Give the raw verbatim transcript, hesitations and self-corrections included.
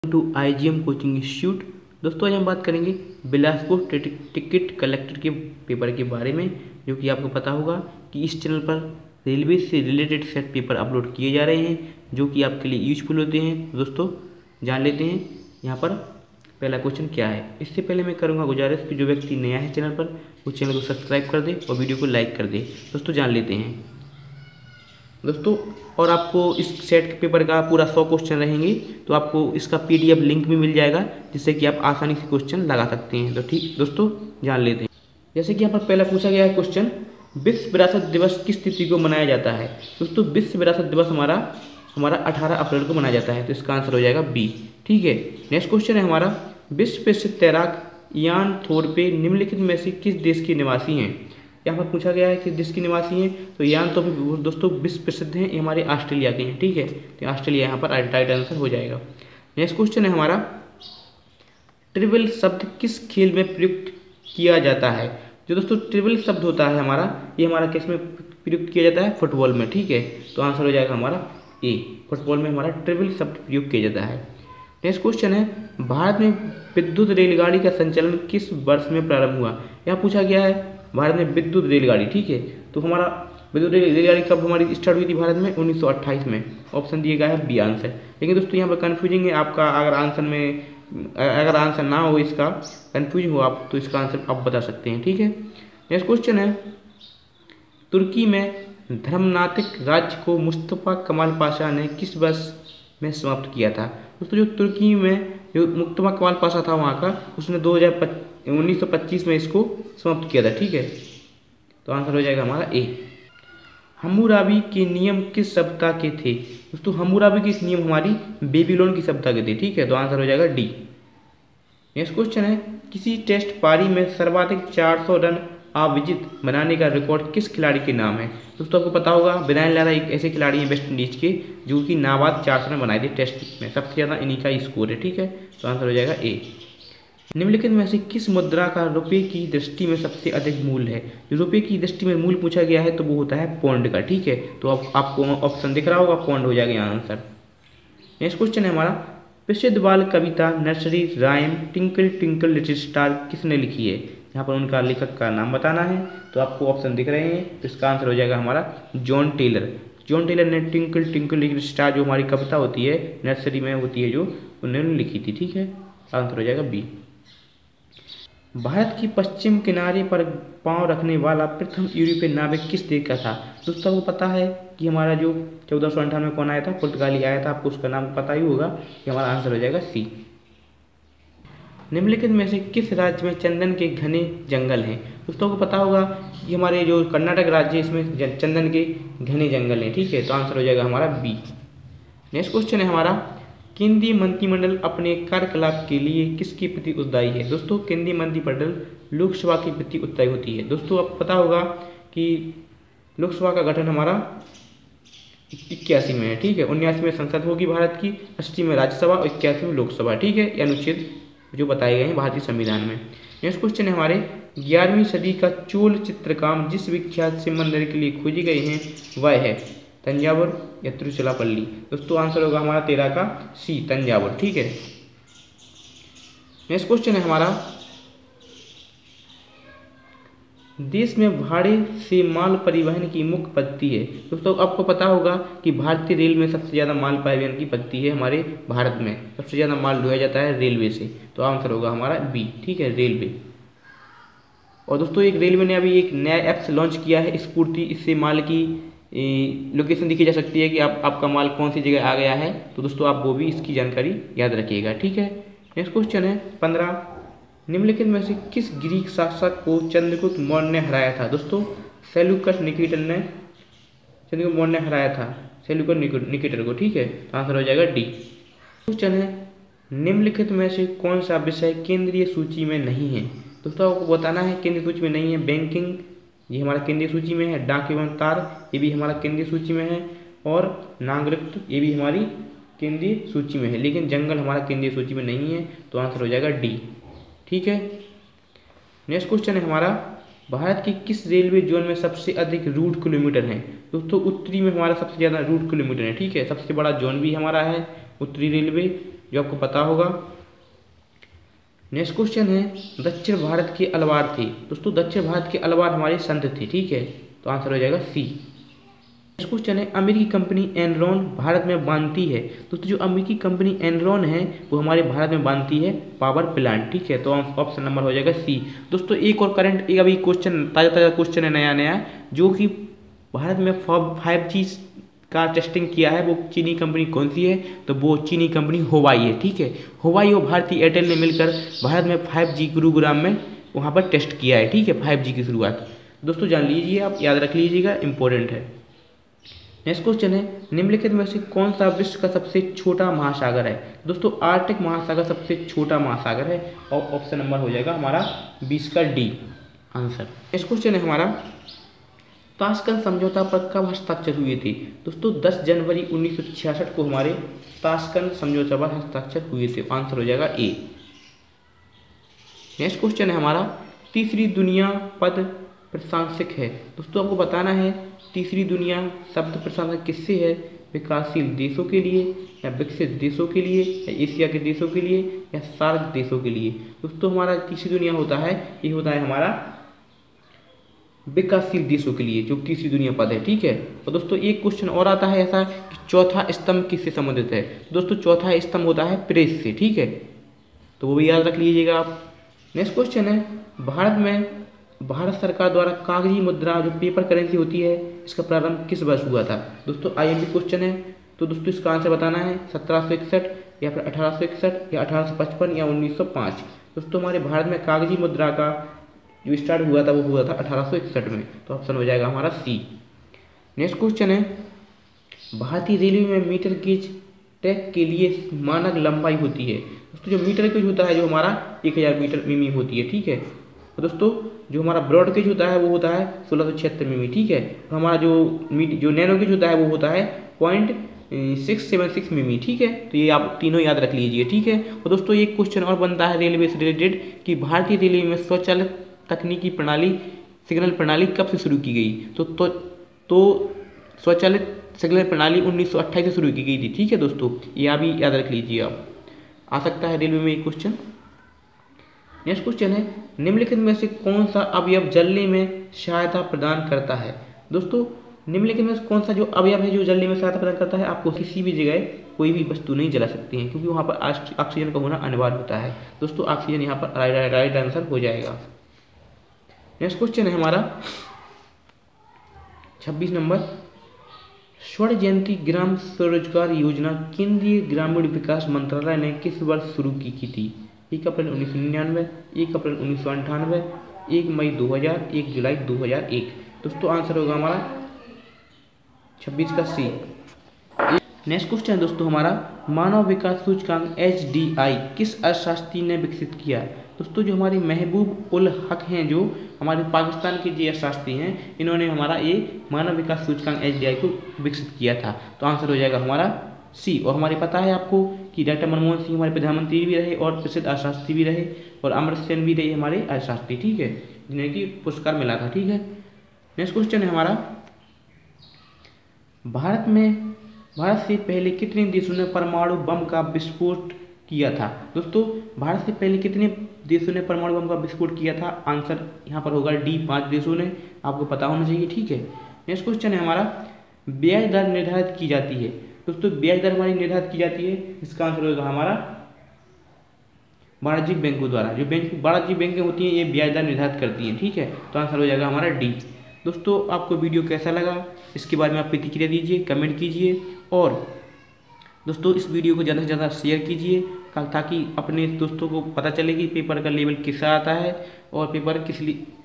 To IgM coaching institute. दोस्तों आज हम बात करेंगे बिलासपुर टिकट कलेक्टर के पेपर के बारे में, जो कि आपको पता होगा कि इस चैनल पर रेलवे से रिलेटेड सेट पेपर अपलोड किए जा रहे हैं जो कि आपके लिए यूजफुल होते हैं। दोस्तों जान लेते हैं यहाँ पर पहला क्वेश्चन क्या है। इससे पहले मैं करूँगा गुजारिश कि जो व्यक्ति नया है चैनल पर वो चैनल को सब्सक्राइब कर दे और वीडियो को लाइक कर दे। दोस्तों जान लेते हैं दोस्तों, और आपको इस सेट के पेपर का पूरा सौ क्वेश्चन रहेंगे तो आपको इसका पीडीएफ लिंक भी मिल जाएगा जिससे कि आप आसानी से क्वेश्चन लगा सकते हैं। तो ठीक दोस्तों जान लेते हैं। जैसे कि यहाँ पर पहला पूछा गया है क्वेश्चन, विश्व विरासत दिवस किस तिथि को मनाया जाता है। दोस्तों विश्व विरासत दिवस हमारा हमारा अठारह अप्रैल को मनाया जाता है, तो इसका आंसर हो जाएगा बी। ठीक है, नेक्स्ट क्वेश्चन है हमारा, विश्व प्रसिद्ध तैराक यान थोरपे निम्नलिखित में से किस देश के निवासी हैं। यहाँ पर पूछा गया है कि देश के निवासी हैं, तो यान तो दोस्तों विश्व प्रसिद्ध हैं, ये हमारे ऑस्ट्रेलिया के हैं। ठीक है, तो ऑस्ट्रेलिया यहाँ पर राइट आंसर हो जाएगा। नेक्स्ट क्वेश्चन है हमारा, ट्रिबल शब्द किस खेल में प्रयुक्त किया जाता है। जो दोस्तों ट्रिबल शब्द होता है हमारा, ये हमारा किस में प्रयुक्त किया जाता है, फुटबॉल में। ठीक है, तो आंसर हो जाएगा हमारा ए, फुटबॉल में हमारा ट्रिबल शब्द प्रयोग किया जाता है। नेक्स्ट क्वेश्चन है, भारत में विद्युत रेलगाड़ी का संचालन किस वर्ष में प्रारंभ हुआ। यहाँ पूछा गया है भारत में विद्युत रेलगाड़ी। ठीक है, तो हमारा विद्युत रेलगाड़ी कब हमारी स्टार्ट हुई थी भारत में, उन्नीस सौ अट्ठाईस में। ऑप्शन दिया गया है बी आंसर। लेकिन दोस्तों यहाँ पर कन्फ्यूजिंग है आपका, अगर आंसर में अगर आंसर ना हो, इसका कन्फ्यूज हो आप, तो इसका आंसर आप बता सकते हैं। ठीक है, नेक्स्ट क्वेश्चन है, तुर्की में धर्मनातिक राज्य को मुस्तफा कमाल पाशा ने किस वर्ष में समाप्त किया था। दोस्तों जो तुर्की में जो मुस्तफा कमाल पाशा था वहाँ का, उसने दो हज़ार उन्नीस सौ पच्चीस में इसको समाप्त किया था। ठीक है, तो आंसर हो जाएगा हमारा ए। हम्मुराबी के नियम किस सभ्यता के थे। दोस्तों हम्मुराबी के नियम हमारी बेबीलोन की सभ्यता के थे। ठीक है, तो आंसर हो जाएगा डी। नेक्स्ट क्वेश्चन है, किसी टेस्ट पारी में सर्वाधिक चार सौ रन अविजित बनाने का रिकॉर्ड किस खिलाड़ी के नाम है। दोस्तों आपको पता होगा ब्रायन लारा एक ऐसे खिलाड़ी हैं वेस्ट इंडीज के जो कि नाबाद चार सौ रन बनाए थे टेस्ट में, सबसे ज़्यादा इन्हीं का स्कोर है। ठीक है, तो आंसर हो जाएगा ए। निम्नलिखित में से किस मुद्रा का रुपये की दृष्टि में सबसे अधिक मूल्य है। जो रुपये की दृष्टि में मूल्य पूछा गया है तो वो होता है पौंड का। ठीक है, तो आप, आपको ऑप्शन दिख रहा होगा, पौंड हो जाएगा आंसर। नेक्स्ट क्वेश्चन है हमारा, प्रसिद्ध बाल कविता nursery rhyme twinkle twinkle little star किसने लिखी है। यहाँ पर उनका लेखक का नाम बताना है, तो आपको ऑप्शन दिख रहे हैं, तो इसका आंसर हो जाएगा हमारा जॉन टेलर। जॉन टेलर ने ट्विंकल ट्विंकल लिटिल स्टार जो हमारी कविता होती है नर्सरी में होती है जो उन्होंने लिखी थी। ठीक है, आंसर हो जाएगा बी। भारत की पश्चिम किनारे पर पांव रखने वाला प्रथम यूरोपीय नाविक किस देश का था। दोस्तों को पता है कि हमारा जो चौदह सौ अंठानवे में कौन आया था, पुर्तगाली आया था, आपको उसका नाम पता ही होगा, कि हमारा आंसर हो जाएगा सी। निम्नलिखित में से किस राज्य में चंदन के घने जंगल हैं। दोस्तों को पता होगा कि हमारे जो कर्नाटक राज्य है इसमें चंदन के घने जंगल हैं। ठीक है, तो आंसर हो जाएगा हमारा बी। नेक्स्ट क्वेश्चन है हमारा, केंद्रीय मंत्रिमंडल अपने कार्यकलाप के लिए किसके प्रति उत्तरदायी है। दोस्तों केंद्रीय मंत्रिमंडल लोकसभा के प्रति उत्तरदायी होती है। दोस्तों आपको पता होगा कि लोकसभा का गठन हमारा इक्यासी में है। ठीक है, उन्यासी में संसद होगी भारत की, अस्सी में राज्यसभा और इक्यासी में लोकसभा। ठीक है, ये अनुच्छेद जो बताए गए हैं भारतीय संविधान में। नेक्स्ट क्वेश्चन है हमारे, ग्यारहवीं सदी का चोल चित्रकार जिस विख्यात शिव मंदिर के लिए खोजे गए हैं वह है तंजावुर या तिरुचिरापल्ली। दोस्तों आंसर होगा हमारा तेरह का सी, तंजावुर। ठीक है, नेक्स्ट क्वेश्चन है हमारा, देश में भाड़े से माल परिवहन की मुख्य पद्धति है। दोस्तों आपको पता होगा कि भारतीय रेल में सबसे ज़्यादा माल परिवहन की पद्धति है, हमारे भारत में सबसे ज़्यादा माल ढोया जाता है रेलवे से, तो आंसर होगा हमारा बी। ठीक है, रेलवे। और दोस्तों एक रेलवे ने अभी एक नया ऐप्स लॉन्च किया है स्फूर्ति, इससे माल की लोकेशन दिखी जा सकती है कि आप आपका माल कौन सी जगह आ गया है, तो दोस्तों आप वो भी इसकी जानकारी याद रखिएगा। ठीक है, नेक्स्ट क्वेश्चन है पंद्रह, निम्नलिखित में से किस ग्रीक शासक को चंद्रगुप्त मौर्य ने हराया था। दोस्तों सेल्यूकस निकेटर ने चंद्रगुप्त मौर्य ने हराया था सेल्यूकस निकेटर को। ठीक है, तो आंसर हो जाएगा डी। क्वेश्चन है, निम्नलिखित में से कौन सा विषय केंद्रीय सूची में नहीं है। दोस्तों आपको बताना है केंद्रीय सूची में नहीं है, बैंकिंग ये हमारा केंद्रीय सूची में है, डाक एवं तार ये भी हमारा केंद्रीय सूची में है, और नागरिकत्व ये भी हमारी केंद्रीय सूची में है, लेकिन जंगल हमारा केंद्रीय सूची में नहीं है, तो आंसर हो जाएगा डी। ठीक है, नेक्स्ट क्वेश्चन है हमारा, भारत की किस रेलवे जोन में सबसे अधिक रूट किलोमीटर हैं। दोस्तों उत्तरी में हमारा सबसे ज़्यादा रूट किलोमीटर है। ठीक है, सबसे बड़ा जोन भी हमारा है उत्तरी रेलवे, जो आपको पता होगा। नेक्स्ट क्वेश्चन है दक्षिण भारत के अलवार थे। दोस्तों दक्षिण भारत के अलवार हमारे संत थे, ठीक है, तो आंसर हो जाएगा सी। नेक्स्ट क्वेश्चन है अमेरिकी कंपनी एनरॉन भारत में बांधती है। दोस्तों जो अमेरिकी कंपनी एनरॉन है वो हमारे भारत में बांधती है पावर प्लांट, ठीक है, तो ऑप्शन नंबर हो जाएगा सी। दोस्तों एक और करंट एक अभी क्वेश्चन ताज़ा ताज़ा क्वेश्चन है नया नया, जो कि भारत में फाइव जी का टेस्टिंग किया है, वो चीनी कंपनी कौन सी है, तो वो चीनी कंपनी हुवाई है, ठीक है। हुवाई और भारतीय एयरटेल ने मिलकर भारत में फाइव जी गुरुग्राम में वहाँ पर टेस्ट किया है, ठीक है, फाइव जी की शुरुआत। दोस्तों जान लीजिए, आप याद रख लीजिएगा, इंपॉर्टेंट है। नेक्स्ट क्वेश्चन है निम्नलिखित में से कौन सा विश्व का सबसे छोटा महासागर है। दोस्तों आर्कटिक महासागर सबसे छोटा महासागर है और ऑप्शन नंबर हो जाएगा हमारा बीस का डी आंसर। नेक्स्ट क्वेश्चन है हमारा ताशकंद समझौता पर कब हस्ताक्षर हुए थे। दोस्तों दस जनवरी उन्नीस सौ छियासठ को हमारे ताशकंद समझौता पर हस्ताक्षर हुए थे, आंसर हो जाएगा ए। नेक्स्ट क्वेश्चन है हमारा तीसरी दुनिया पद प्रशंसक है। दोस्तों आपको बताना है तीसरी दुनिया शब्द प्रशंसक किससे है, विकासशील देशों के लिए या विकसित देशों के लिए या एशिया के देशों के लिए या सार्क देशों के लिए। दोस्तों हमारा तीसरी दुनिया होता है, ये होता है हमारा विकासशील देशों के लिए, जो तीसरी दुनिया पद है, ठीक है। और दोस्तों एक क्वेश्चन और आता है ऐसा कि चौथा स्तंभ किससे संबंधित है। दोस्तों चौथा स्तंभ होता है प्रेस से, ठीक है, तो वो भी याद रख लीजिएगा आप। नेक्स्ट क्वेश्चन है भारत में भारत सरकार द्वारा कागजी मुद्रा जो पेपर करेंसी होती है, इसका प्रारंभ किस वर्ष हुआ था। दोस्तों आईएमपी क्वेश्चन है, तो दोस्तों इसका आंसर बताना है सत्रह सौ इकसठ या फिर अठारह सौ इकसठ या अठारह सौ पचपन या उन्नीस सौ पाँच। दोस्तों हमारे भारत में कागजी मुद्रा का जो स्टार्ट हुआ था वो हुआ था अठारह सौ इकसठ में, तो ऑप्शन हो जाएगा हमारा सी। नेक्स्ट क्वेश्चन है भारतीय रेलवे में मीटर गेज ट्रैक के लिए मानक लंबाई होती है। दोस्तों जो मीटर गेज होता है जो हमारा एक हज़ार मीटर मिमी होती है, ठीक है। और दोस्तों जो हमारा ब्रॉड गेज होता है वो होता है सोलह सौ छिहत्तर मिमी, ठीक है। और हमारा जो मीट जो नैनो गेज होता है वो होता है पॉइंट सिक्स सेवन सिक्स मिमी, ठीक है। तो ये आप तीनों याद रख लीजिए, ठीक है। और दोस्तों एक क्वेश्चन और बनता है रेलवे से रिलेटेड कि भारतीय रेलवे में स्वचालित तकनीकी प्रणाली सिग्नल प्रणाली कब से शुरू की गई। तो तो, तो स्वचालित सिग्नल प्रणाली उन्नीस सौ अट्ठाईस से शुरू की गई थी, ठीक है दोस्तों, ये अभी याद रख लीजिए आप, आ सकता है रेलवे में एक क्वेश्चन। नेक्स्ट क्वेश्चन है निम्नलिखित में से कौन सा अवयव जलने में सहायता प्रदान करता है। दोस्तों निम्नलिखित में से कौन सा जो अवयव है जो जलने में सहायता प्रदान करता है, आपको किसी भी जगह कोई भी वस्तु नहीं जला सकती है, क्योंकि वहाँ पर ऑक्सीजन का होना अनिवार्य होता है। दोस्तों ऑक्सीजन यहाँ पर राइट आंसर हो जाएगा। नेक्स्ट क्वेश्चन है हमारा छब्बीस नंबर स्वर्ण जयंती ग्राम स्वरोजगार योजना केंद्रीय ग्रामीण विकास मंत्रालय ने किस वर्ष शुरू की की थी। एक अप्रैल उन्नीस सौ निन्यानवे, एक अप्रैल उन्नीस सौ अंठानवे, एक मई दो हज़ार, एक जुलाई दो हज़ार एक। दोस्तों आंसर होगा हमारा छब्बीस का सी। नेक्स्ट क्वेश्चन है दोस्तों हमारा मानव विकास सूचकांक एच डी आई किस अर्थशास्त्री ने विकसित किया। दोस्तों जो हमारे महबूब उल हक हैं, जो हमारे पाकिस्तान के जी अर्थशास्त्री हैं, इन्होंने हमारा ये मानव विकास सूचकांक एच डी आई को विकसित किया था, तो आंसर हो जाएगा हमारा सी। और हमारे पता है आपको कि डॉक्टर मनमोहन सिंह हमारे प्रधानमंत्री भी रहे और प्रसिद्ध अर्थशास्त्री भी रहे, और अमर सेन भी रहे हमारे अर्थशास्त्री, ठीक है, जिन्हें की पुरस्कार मिला था, ठीक है। नेक्स्ट क्वेश्चन है हमारा भारत में भारत से पहले कितने देशों ने परमाणु बम का विस्फोट किया था। दोस्तों भारत से पहले कितने देशों ने परमाणु बम का विस्फोट किया था, आंसर यहाँ पर होगा डी, पाँच देशों ने, आपको पता होना चाहिए, ठीक है। नेक्स्ट क्वेश्चन है हमारा ब्याज दर निर्धारित की जाती है। दोस्तों ब्याज दर हमारी निर्धारित की जाती है, इसका आंसर होगा हमारा वाणिज्यिक बैंकों द्वारा। जो बैंक वाणिज्यिक बैंकें होती हैं ये ब्याज दर निर्धारित करती हैं, ठीक है, तो आंसर हो जाएगा हमारा डी। दोस्तों आपको वीडियो कैसा लगा इसके बारे में आप प्रतिक्रिया दीजिए, कमेंट कीजिए, और दोस्तों इस वीडियो को ज़्यादा से ज़्यादा शेयर कीजिए ताकि अपने दोस्तों को पता चले कि पेपर का लेवल किसका आता है और पेपर किस